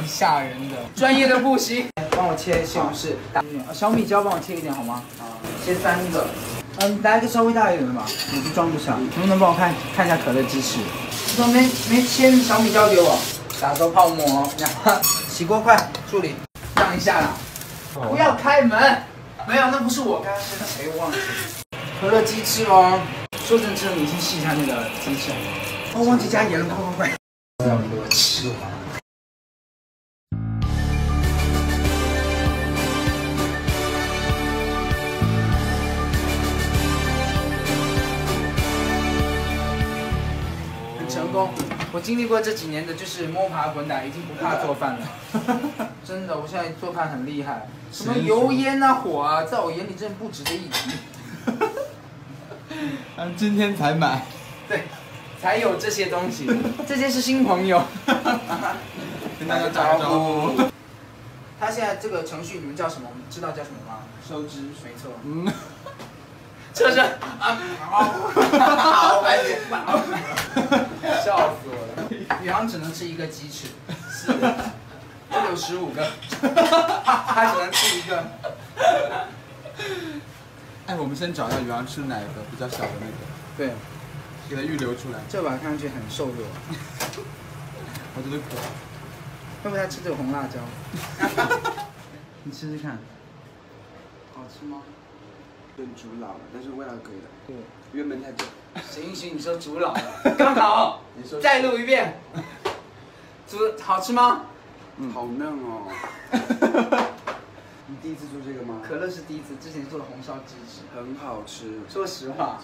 很吓人的，专业的不行。帮我切西红柿，小米椒帮我切一点好吗？啊，切3个。来一个稍微大一点的吧，我就装不下。能不能帮我看一下可乐鸡翅？怎么没切小米椒给我？打个泡沫，然后洗锅快处理，让一下啦。不要开门。没有，那不是我，刚刚是谁忘记？可乐鸡翅哦。说真的，你先试一下那个鸡翅。哦，忘记加盐了，快！不要给我吃完。很成功，我经历过这几年的就是摸爬滚打，已经不怕做饭了。真的，我现在做饭很厉害。什么油烟啊、火啊，在我眼里真的不值得一提。 今天才买， 对，才有这些东西。这些是新朋友， 跟大家打个招呼。 他现在这个程序你们叫什么？我们知道叫什么吗？收汁，没错。就是好白痴，笑死我了。宇航只能吃一个鸡翅，是的，这里有15个，他只能吃1个。 哎，我们先找一下宇航吃哪个比较小的那个， 对， 给它预留出来。 这把看上去很瘦弱， 我觉得可爱。 会不会他吃这个红辣椒？你吃吃看，好吃吗？ 煮老了，但是味道可以的。 对， 原本太久。 行，你说煮老了，刚好。你说再录一遍。煮好吃吗？ 好嫩哦。你第一次做这个吗？ 可乐是第一次，之前做的红烧鸡翅， 很好吃。 说实话，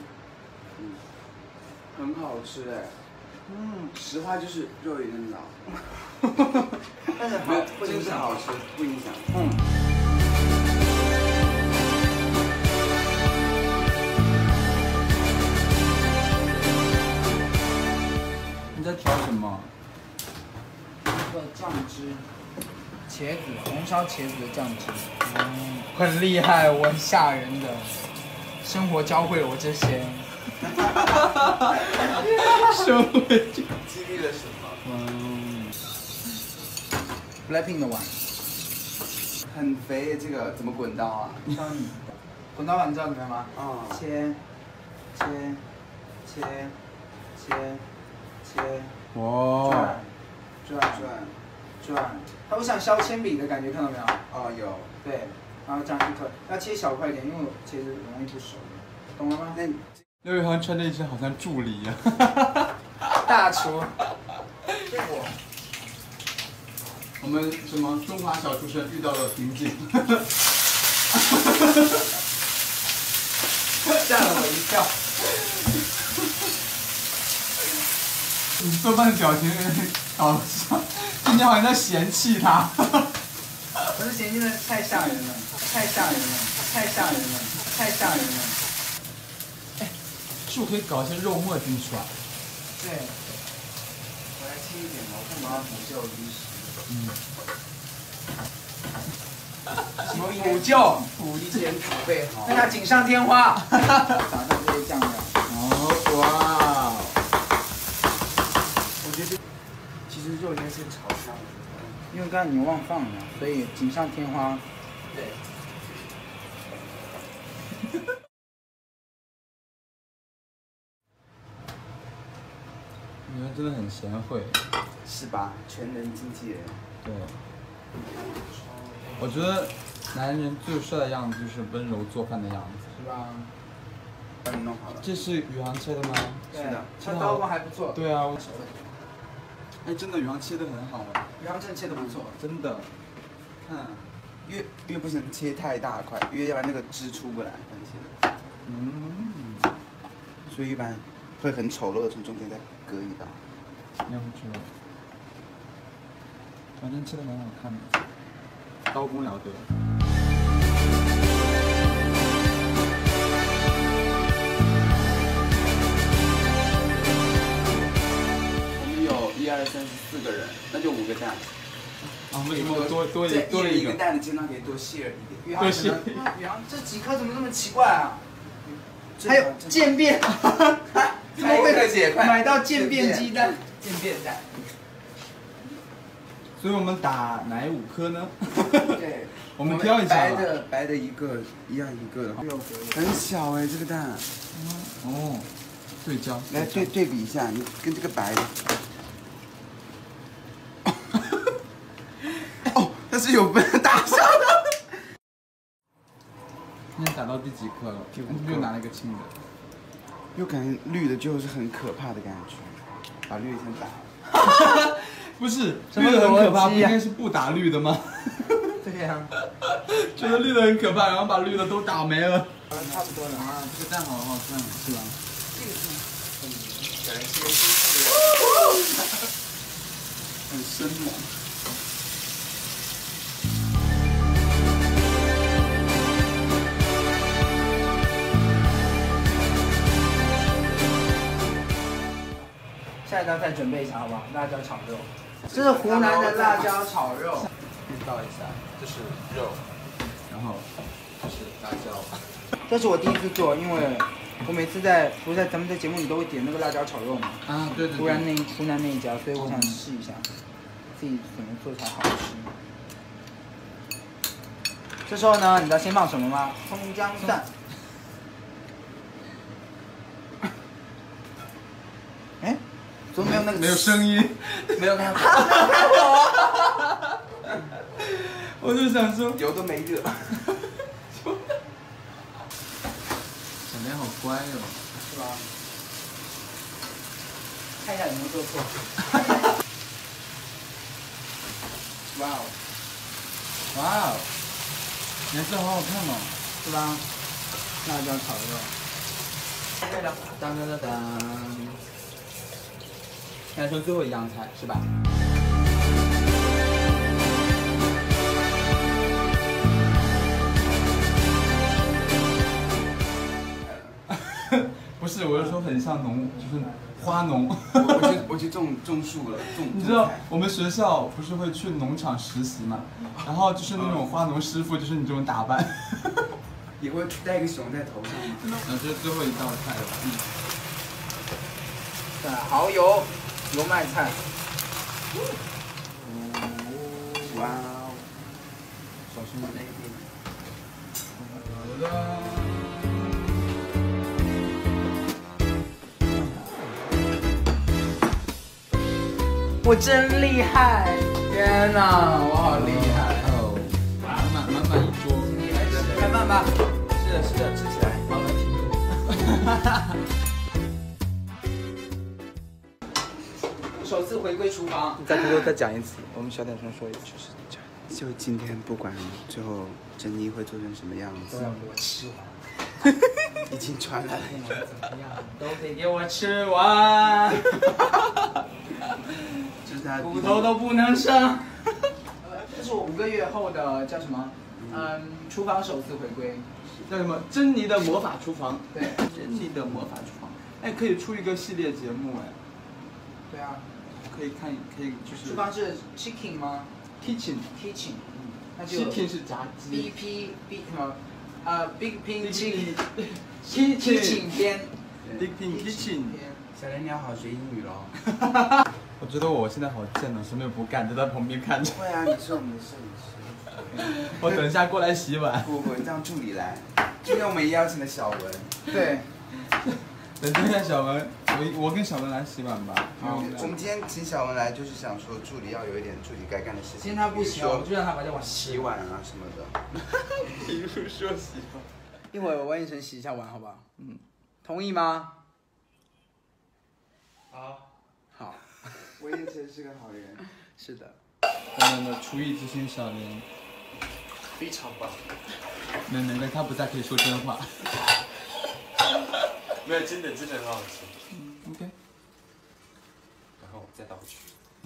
很好吃哎。实话就是肉有点老。 但是好， 真是好吃，不影响。 你在调什么？ 这个酱汁，茄子，红烧茄子的酱汁，很厉害，我很吓人的。生活教会了我这些。 生活激励了什么 ？Blackpink 的碗， 很肥，这个怎么滚刀啊？ 滚刀碗你知道怎么样吗？切， 哇！ 转，它会像削铅笔的感觉，看到没有？ 哦，有。 对，然后这样一颗，要切小块一点，因为茄子容易不熟，懂了吗？ 刘宇航穿着一身好像助理一样。 大厨。 我们什么中华小厨神遇到了瓶颈。 吓了我一跳。 你做饭的表情有点搞笑，今天好像在嫌弃他。 我是嫌弃的太吓人了，太吓人了。 哎，是不是可以搞一些肉末进去啊？ 对。 我来轻一点吧，我看你要补救医师。 什么补救？ 提前储备好。 让它锦上添花。撒上这些酱料。 哇！ 我觉得其实肉应该先炒香， 因为刚才你忘放了，所以锦上添花。对。 你们真的很贤惠。 是吧？全能经纪人。 对。我觉得男人最帅的样子就是温柔做饭的样子， 是吧？ 帮你弄好了。 这是宇航切的吗？ 是的，他刀工还不错。 对啊。哎，真的宇航切的很好哎。 宇航真的切的不错， 真的。看， 越不能切太大块，要不然那个汁出不来。所以一般会很丑陋的从中间再割一刀。 要不知道。反正切的蛮好看的。刀工了得。 我们有1、2、3、4个人，那就5个蛋。 为什么多了一个蛋的煎蛋可以多馅一点。 多馅。宇航这几颗怎么这么奇怪啊？还有渐变，怎么会买到渐变鸡蛋？渐变蛋。 所以我们打哪5颗呢？ 对， 我们挑一下吧。 白的一个，一样一个的话，很小哎，这个蛋。 哦，对焦， 来对比一下，你跟这个白的。哦，它是有分大小的。 今天打到第几颗了？又拿了一个青的。 又感觉绿的就是很可怕的感觉，把绿的先打了。 不是，绿的很可怕，不应该是不打绿的吗？ 对呀， 觉得绿的很可怕，然后把绿的都打没了。 差不多了啊， 这个蛋好好看，是吧？ 这个是很生猛。 下一道再准备一下，好不好？辣椒炒肉，这是湖南的辣椒炒肉。 倒一下，这是肉，然后这是辣椒。 这是我第一次做，因为我每次不是在咱们在节目里都会点那个辣椒炒肉嘛。 啊，对对。 湖南那一家，所以我想试一下，自己怎么做才好吃。这时候呢，你知道先放什么吗？葱姜蒜。哎，怎么没有那个？ 没有声音， 没有看到。 我就想说， 油都没热。 小莲好乖哦， 是吧？看一下有没有做错。哇哦， 哇哦，颜色好好看哦， 是吧？辣椒炒肉。对了， 当当当当。现在说最后一样菜是吧？不是，我是说很像就是花农。 我去种树了， 你知道我们学校不是会去农场实习嘛？然后就是那种花农师傅，就是你这种打扮。 也会带一个熊在头上吗？ 这是最后一道菜了。 对，蚝油，油麦菜。 哇哦！ 小心点。 我真厉害！天哪，我好厉害！ 哦，满一桌。 你来吃开饭吧。 是的，吃起来慢慢听。 首次回归厨房， 再偷偷再讲一次，我们小点声说一次，就今天不管最后珍妮会做成什么样子， 都要给我吃完。 已经传来了， 怎么样，都得给我吃完。 这是他骨头都不能剩。这是我5个月后的叫什么？厨房首次回归， 叫什么？珍妮的魔法厨房。 对， 珍妮的魔法厨房。哎，可以出一个系列节目哎。 对啊。 可以就是。 厨房是 chicken 吗 ？kitchen。 那就 chicken 是炸鸡。 B 什么？Big Pink Chicken kitchen 篇。 Big Pink Kitchen。 小莲，你要好学英语喽。 我觉得我现在好贱哦，什么也不干，就在旁边看着。 会啊，你是我们的摄影师。 我等一下过来洗碗。 不，让助理来。今天我们也邀请了小文。 对。 等一下，小文，我跟小文来洗碗吧。 好，我们今天请小文来，就是想说助理要有一点助理该干的事情。 今天他不洗，我就让他把这碗洗碗啊什么的。比如说洗碗。 一会儿我问一晨洗一下碗，好不好？同意吗？好。 我也真是个好人。 是的。 我们的厨艺之星小莲。 非常棒。 没，他不在可以说真话。 没有，真的很好吃。 OK。 然后再倒回去。 哦。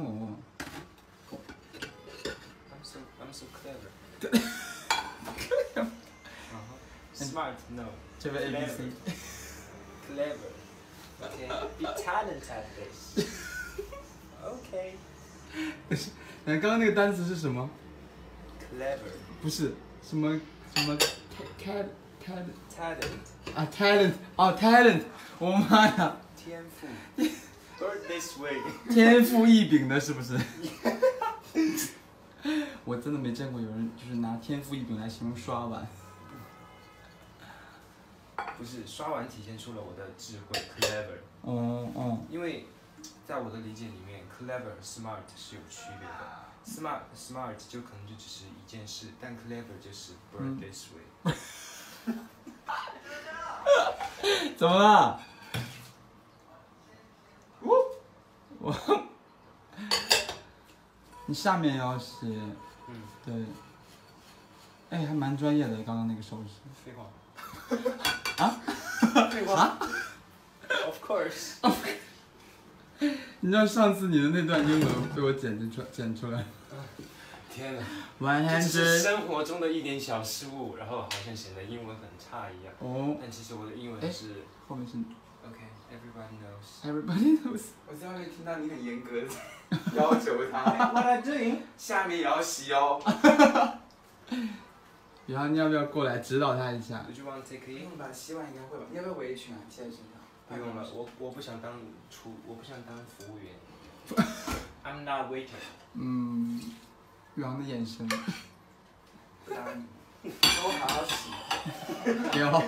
I'm so clever. Smart, no. 这边 ABC。 Clever. Okay. Be talented at this. Okay. 刚刚那个单词是什么 ？Clever. 不是什么 talent 啊 talent 哦 talent， 我妈呀！ 天赋。Bird this way. 天赋异禀的是不是？ 我真的没见过有人就是拿天赋异禀来形容刷碗。 不是，刷碗体现出了我的智慧 ，clever。 哦。 因为在我的理解里面 ，clever 和 smart 是有区别的。smart 就可能就只是一件事，但 clever 就是 bird this way。 怎么了？我，你下面也要写。对。哎，还蛮专业的，刚刚那个手势。 废话。 啊？ 废话。Of course。 你知道上次你的那段英文被我剪出来。 天哪！ 100。 这是生活中的一点小失误，然后好像显得英文很差一样。 哦。 但其实我的英文是。 后面是。 OK，everybody knows。 Everybody knows。 我在外面听到你很严格的要求他。 What are you doing？ 下面也要洗哦。 然后你要不要过来指导他一下 ？Would you want to take a？ 不用吧，洗碗应该会吧？你要不要围裙啊？系在身上。 不用了，我不想当服务员。I'm not waiter。 宇航的眼神。 不打你，都好好洗。 不要。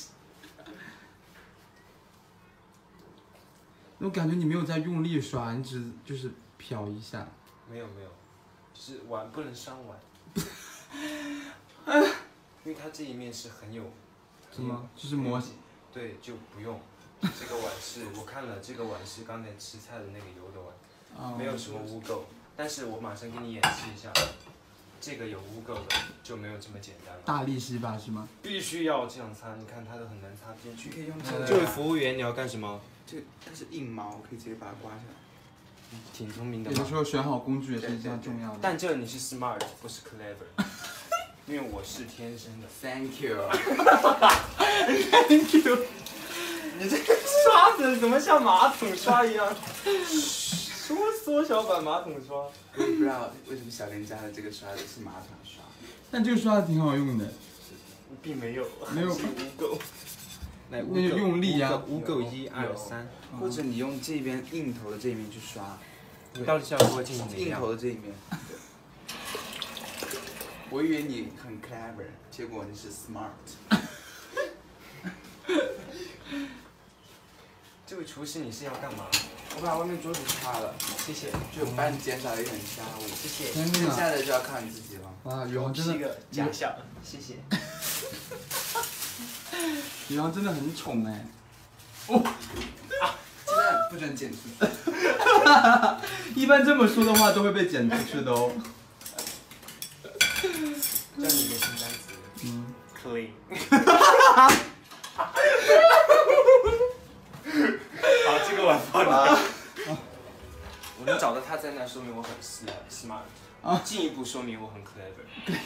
我感觉你没有在用力刷，你只就是瞟一下。 没有，就是碗不能伤碗。因为它这一面是很有。 什么？就是磨。 对，就不用。这个碗是我看了，这个碗是刚才吃菜的那个油的碗，没有什么污垢。但是我马上给你演示一下，这个有污垢的就没有这么简单了。 大力吸吧是吗？ 必须要这样擦，你看它都很难擦边去。 可以用这个。 这位服务员，你要干什么？ 它是硬毛，可以直接把它刮下来。 挺聪明的。 有的时候选好工具也是一件重要的。 但这你是 smart， 不是 clever， 因为我是天生的。 Thank you。 Thank you。 你这个刷子怎么像马桶刷一样？什么缩小版马桶刷？ 我也不知道为什么小莲家的这个刷子是马桶刷。 但这个刷子挺好用的。 并没有。 没有。 污垢。 那就用力呀。 污垢1、2、3。 或者你用这边硬头的这一面去刷。 你到底是要给我进行哪样？ 硬头的这一面。我以为你很 clever， 结果你是 smart。 这位厨师，你是要干嘛？ 我把外面桌子擦了， 谢谢。 就帮你减少一点家务。 谢谢。 剩下的就要靠你自己了。 哇，宇航真的是一个假笑，谢谢。 宇航真的很宠哎。 哦。真的不准剪出去。 一般这么说的话都会被剪出去的哦。 教你一个新单词。clean。好，这个碗放你。我能找到他在那，说明我很 smart。进一步说明我很 clever。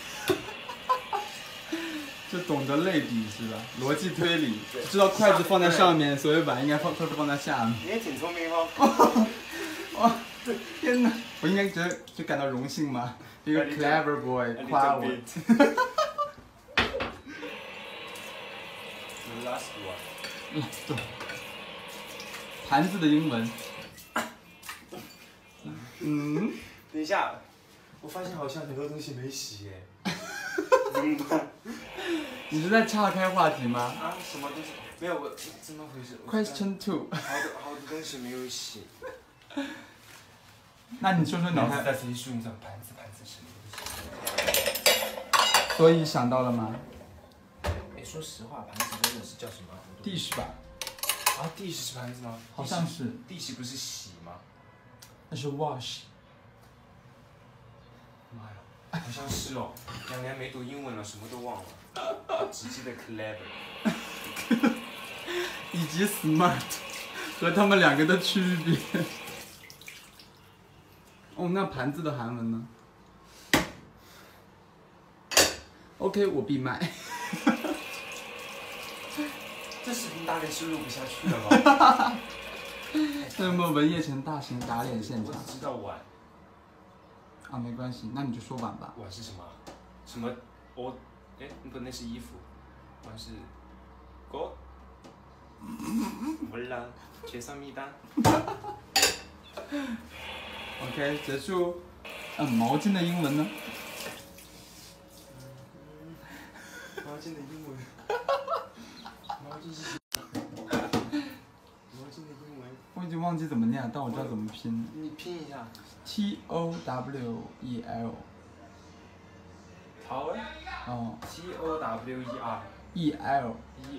就懂得类比是吧？逻辑推理，知道筷子放在上面，所以碗应该放在下面。 你也挺聪明哦。 哇，天哪！我应该就感到荣幸吗？一个 clever boy 夸我。 Last one。 盘子的英文。 等一下，我发现好像很多东西没洗耶。怎么办？ 你是在岔开话题吗？ 啊，什么东西？没有，我怎么回事 ？Question 2。 好多东西没有洗。 那你说说你还在自己数你盘子什么东西？ 所以想到了吗？ 哎，说实话，盘子真的是叫什么 ？dish 吧。 啊 ，dish 是盘子吗？ 好像是。 dish 不是洗吗？ 那是 wash。 妈呀，好像是哦。2年没读英文了，什么都忘了，只记得 clever。 以及 smart 和他们两个的区别。哦，那盘子的韩文呢 ？OK， 我闭麦。 这视频大概是录不下去了吧？ 那有没有文叶城大型打脸现场？ 我只知道碗。 啊，没关系，那你就说碗吧。 碗是什么？什么？哎，不，那是衣服。碗是锅。몰라， 죄송합니다。 OK， 结束。 毛巾的英文呢？ 毛巾的英文。毛巾是。毛巾的英文。 我已经忘记怎么念，但我知道怎么拼。 你拼一下。 TOWEL。 towel。 哦。 TOWER。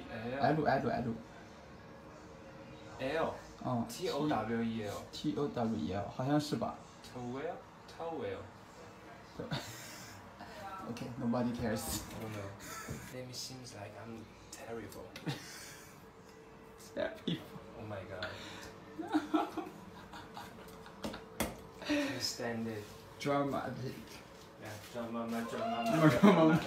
L。哦。TOWEL，好像是吧 ？towel。 Okay, nobody cares. I don't know. Name seems like I'm terrible. Oh my god. Can't stand it. Dramatic. drama.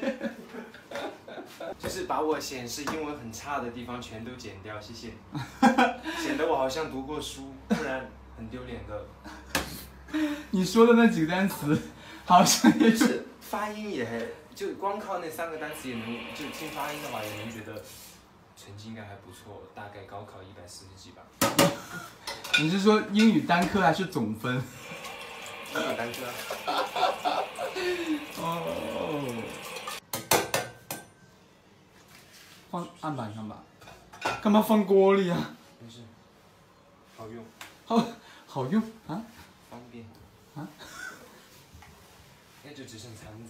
就是把我显示英文很差的地方全都剪掉，谢谢。显得我好像读过书，不然很丢脸的。 你说的那几个单词，好像也是发音也，就光靠那3个单词也能，就听发音的话也能觉得成绩应该还不错，大概高考140几吧。 你是说英语单科还是总分？ 英语单科。 哦。放案板上吧。干嘛放锅里啊？ 没事，好用。 好用啊？ 方便。 啊？ 那就只剩残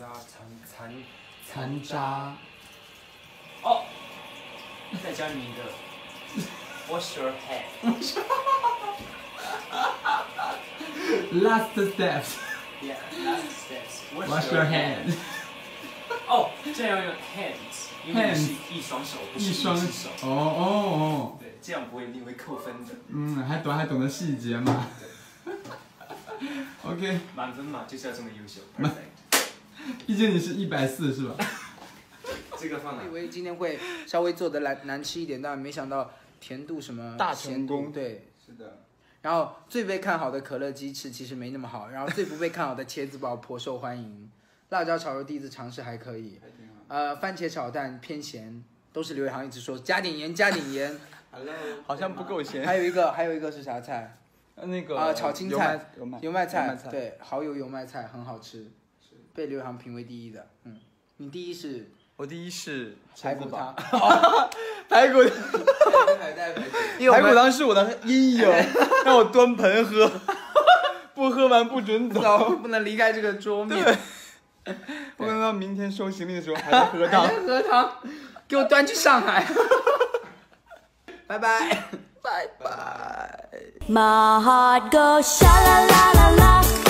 渣。 哦，再教你一个 ，wash your hand。 Last steps. Yeah, last steps. Wash your hand. 哦，这样要用 hands， 因为是一双手，不是一只手。 哦。 对，这样不会因为扣分的。 还懂得细节嘛。OK。 满分嘛，就是要这么优秀。Perfect。 毕竟你是140是吧？ 这个放哪？ 我以为今天会稍微做的难吃一点，但没想到甜度什么大成功。 对， 是的。 然后最被看好的可乐鸡翅其实没那么好，然后最不被看好的茄子煲颇受欢迎，辣椒炒肉第一次尝试还可以，番茄炒蛋偏咸，都是刘宇航一直说加点盐加点盐。 Hello。 好像不够咸。 还有一个是啥菜？ 那个炒青菜，油麦菜，对，蚝油油麦菜很好吃，被刘宇航评为第一的。你第一是？ 我第一是排骨汤。 排骨汤是我的阴影，让我端盆喝，不喝完不准走， 不能离开这个桌面。 不能到明天收行李的时候还在喝汤。 还在喝汤，给我端去上海。拜拜，拜拜。My heart goes sha la la la la.